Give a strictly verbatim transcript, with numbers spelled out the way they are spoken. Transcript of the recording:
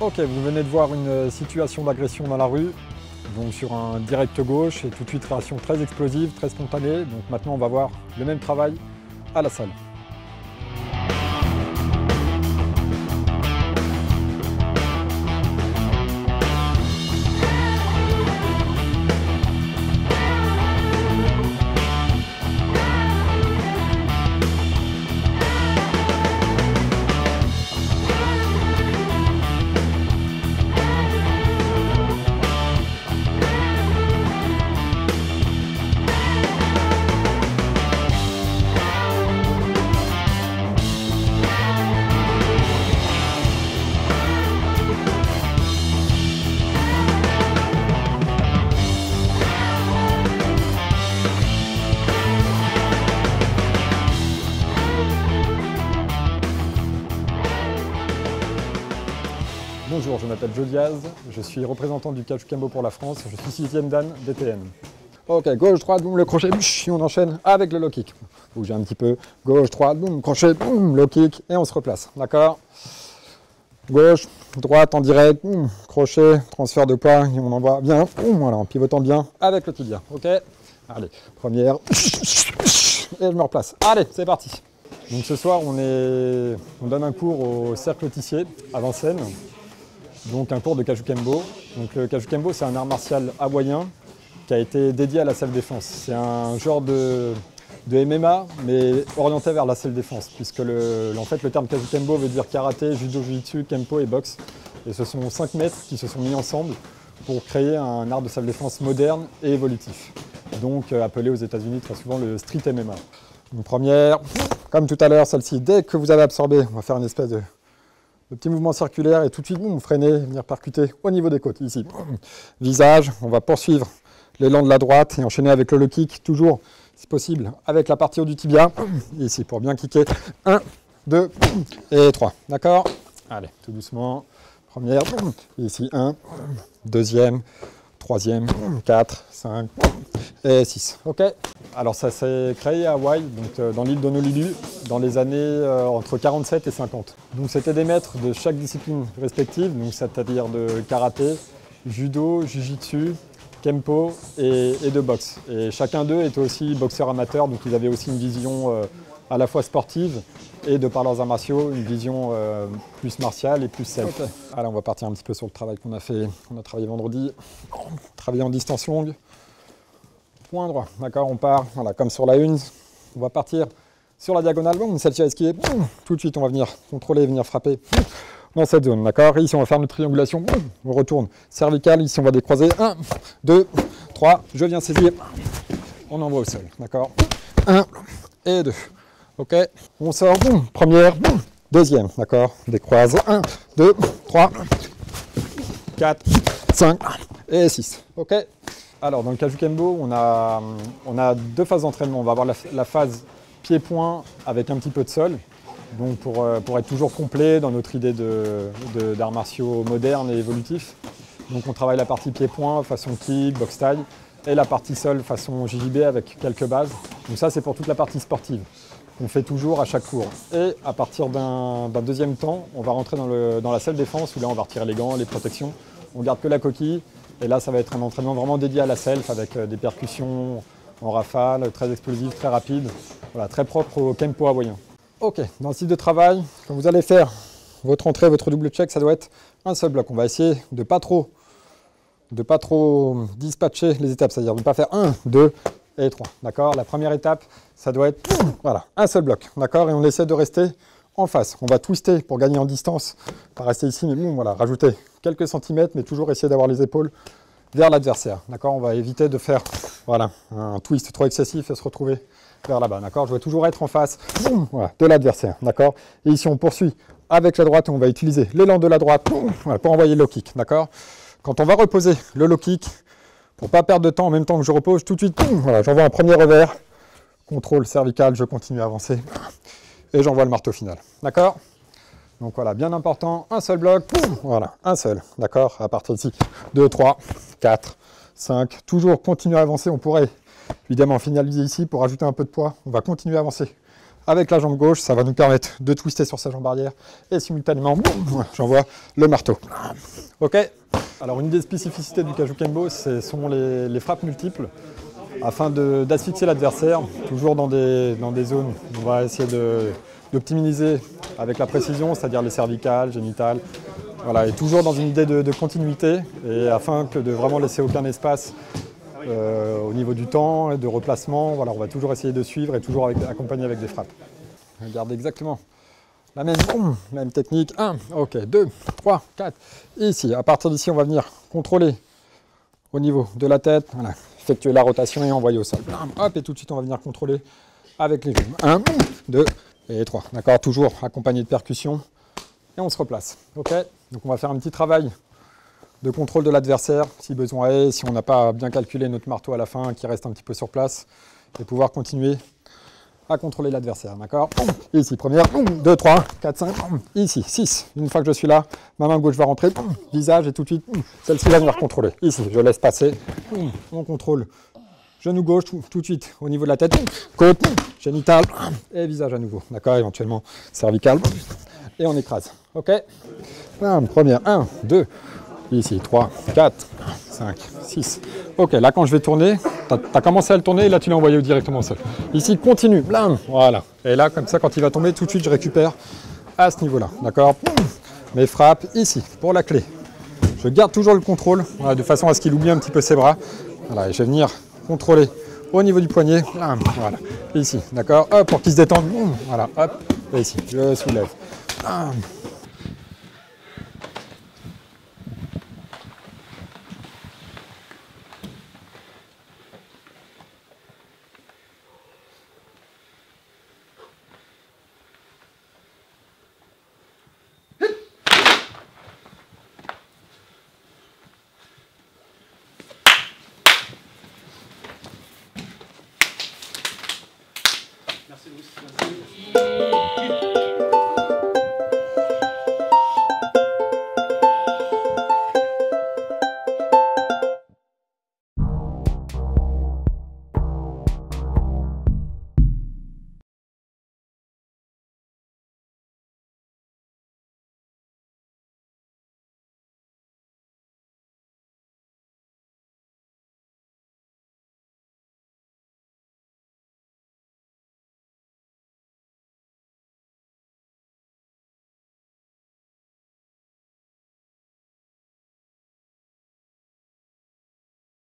Ok, vous venez de voir une situation d'agression dans la rue, donc sur un direct gauche, et tout de suite réaction très explosive, très spontanée. Donc maintenant on va voir le même travail à la salle. Bonjour, je m'appelle Joe Diaz, je suis représentant du Kajukembo pour la France, je suis sixième dan D T N. Ok, gauche, droite, boum, le crochet, et on enchaîne avec le low kick. Bougez un petit peu, gauche, droite, boum, crochet, boum, low kick, et on se replace, d'accord? Gauche, droite en direct, boum, crochet, transfert de poids, et on envoie bien, boum, voilà, en pivotant bien avec le tibia, ok? Allez, première, et je me replace. Allez, c'est parti. Donc ce soir, on, est, on donne un cours au Cercle Tissier à Vincennes. Donc un cours de Kajukembo. Donc le Kajukembo, c'est un art martial hawaïen qui a été dédié à la self-défense. C'est un genre de, de M M A, mais orienté vers la self-défense, puisque le, en fait, le terme Kajukembo veut dire karaté, judo, jiu-jitsu, kempo et boxe. Et ce sont cinq maîtres qui se sont mis ensemble pour créer un art de self-défense moderne et évolutif. Donc euh, appelé aux États-Unis très souvent le street M M A. Une première, comme tout à l'heure, celle-ci, dès que vous avez absorbé, on va faire une espèce de Le petit mouvement circulaire et tout de suite, boum, freiner, venir percuter au niveau des côtes, ici. Visage, on va poursuivre l'élan de la droite et enchaîner avec le low kick, toujours, si possible, avec la partie haut du tibia. Ici, pour bien kicker. un, deux et trois. D'accord? Allez, tout doucement. Première, ici, un, deuxième, troisième, quatre, cinq et six. Ok? Alors ça s'est créé à Hawaï, donc euh, dans l'île d'Honolulu, dans les années euh, entre quarante-sept et cinquante. Donc c'était des maîtres de chaque discipline respective, donc c'est-à-dire de karaté, judo, jiu-jitsu, kempo et, et de boxe. Et chacun d'eux était aussi boxeur amateur, donc ils avaient aussi une vision euh, à la fois sportive et de par leurs arts martiaux, une vision euh, plus martiale et plus self. Okay. Alors on va partir un petit peu sur le travail qu'on a fait, on a travaillé vendredi, travaillé en distance longue. Point droit, d'accord, on part, voilà, comme sur la une, on va partir sur la diagonale, bon, celle-ci à esquiver, boum, tout de suite on va venir contrôler, venir frapper boum, dans cette zone, d'accord, ici on va faire notre triangulation, boum, on retourne, cervical, ici on va décroiser, un, deux, trois, je viens saisir, on envoie au sol, d'accord, un et deux, ok, on sort, boum, première, boum, deuxième, d'accord, décroise, un, deux, trois, quatre, cinq et six, ok. Alors, dans le Kajukembo, on a, on a deux phases d'entraînement. On va avoir la, la phase pied-point avec un petit peu de sol, donc pour, pour être toujours complet dans notre idée de, de, d'arts martiaux modernes et évolutifs. Donc on travaille la partie pied-point, façon kick, box taille, et la partie sol, façon J J B avec quelques bases. Donc ça, c'est pour toute la partie sportive. On fait toujours à chaque cours. Et à partir d'un, d'un deuxième temps, on va rentrer dans, le, dans la salle défense, où là, on va retirer les gants, les protections. On garde que la coquille. Et là, ça va être un entraînement vraiment dédié à la self avec des percussions en rafale, très explosives, très rapides, voilà, très propre au kempo hawaïen. Ok, dans le style de travail, quand vous allez faire votre entrée, votre double check, ça doit être un seul bloc. On va essayer de ne pas trop, de pas trop dispatcher les étapes, c'est-à-dire de ne pas faire un, deux et trois. D'accord? La première étape, ça doit être voilà, un seul bloc. D'accord? Et on essaie de rester en face. On va twister pour gagner en distance, pas rester ici, mais bon, voilà, rajouter quelques centimètres, mais toujours essayer d'avoir les épaules vers l'adversaire. D'accord, on va éviter de faire voilà, un twist trop excessif et se retrouver vers là-bas. D'accord, je vais toujours être en face voilà, de l'adversaire. D'accord, et ici on poursuit avec la droite, on va utiliser l'élan de la droite voilà, pour envoyer le low kick. D'accord, quand on va reposer le low kick, pour ne pas perdre de temps en même temps que je repose, tout de suite, voilà, j'envoie un premier revers, contrôle cervical, je continue à avancer et j'envoie le marteau final. D'accord? Donc voilà, bien important, un seul bloc, voilà, un seul, d'accord? À partir d'ici, deux, trois, quatre, cinq, toujours continuer à avancer. On pourrait évidemment finaliser ici pour ajouter un peu de poids. On va continuer à avancer avec la jambe gauche, ça va nous permettre de twister sur sa jambe arrière et simultanément, j'envoie le marteau. Ok. Alors une des spécificités du Kaju Kembo, ce sont les, les frappes multiples, afin d'asphyxier l'adversaire, toujours dans des, dans des zones où on va essayer d'optimiser avec la précision, c'est-à-dire les cervicales, génitales, voilà, et toujours dans une idée de, de continuité, et afin que de vraiment laisser aucun espace euh, au niveau du temps et de replacement, voilà, on va toujours essayer de suivre et toujours avec, accompagner avec des frappes. Regardez exactement la même, même technique, un, ok, deux, trois, quatre, ici, à partir d'ici on va venir contrôler au niveau de la tête, voilà, effectuer la rotation et envoyer au sol. Hop, et tout de suite on va venir contrôler avec les jambes. un, deux et trois. D'accord, toujours accompagné de percussion. Et on se replace. Ok, donc on va faire un petit travail de contrôle de l'adversaire, si besoin est, si on n'a pas bien calculé notre marteau à la fin, qui reste un petit peu sur place, et pouvoir continuer à contrôler l'adversaire. D'accord, ici, première, deux, trois, quatre, cinq, ici, six. Une fois que je suis là, ma main gauche va rentrer, visage, et tout de suite, celle-ci va venir contrôler. Ici, je laisse passer, on contrôle. Genou gauche, tout, tout de suite, au niveau de la tête, côte, génital, et visage à nouveau. D'accord, éventuellement cervical, et on écrase. Ok, un, première, un, deux, ici, trois, quatre, cinq, six. Ok, là quand je vais tourner, tu as, as commencé à le tourner, et là tu l'as envoyé directement au sol. Ici, continue, blam, voilà. Et là, comme ça, quand il va tomber, tout de suite, je récupère à ce niveau-là. D'accord, mes frappes, ici, pour la clé. Je garde toujours le contrôle, voilà, de façon à ce qu'il oublie un petit peu ses bras. Voilà, et je vais venir contrôler au niveau du poignet, blam, voilà, ici, d'accord, hop, pour qu'il se détende, voilà, hop, et ici, je soulève. Blam.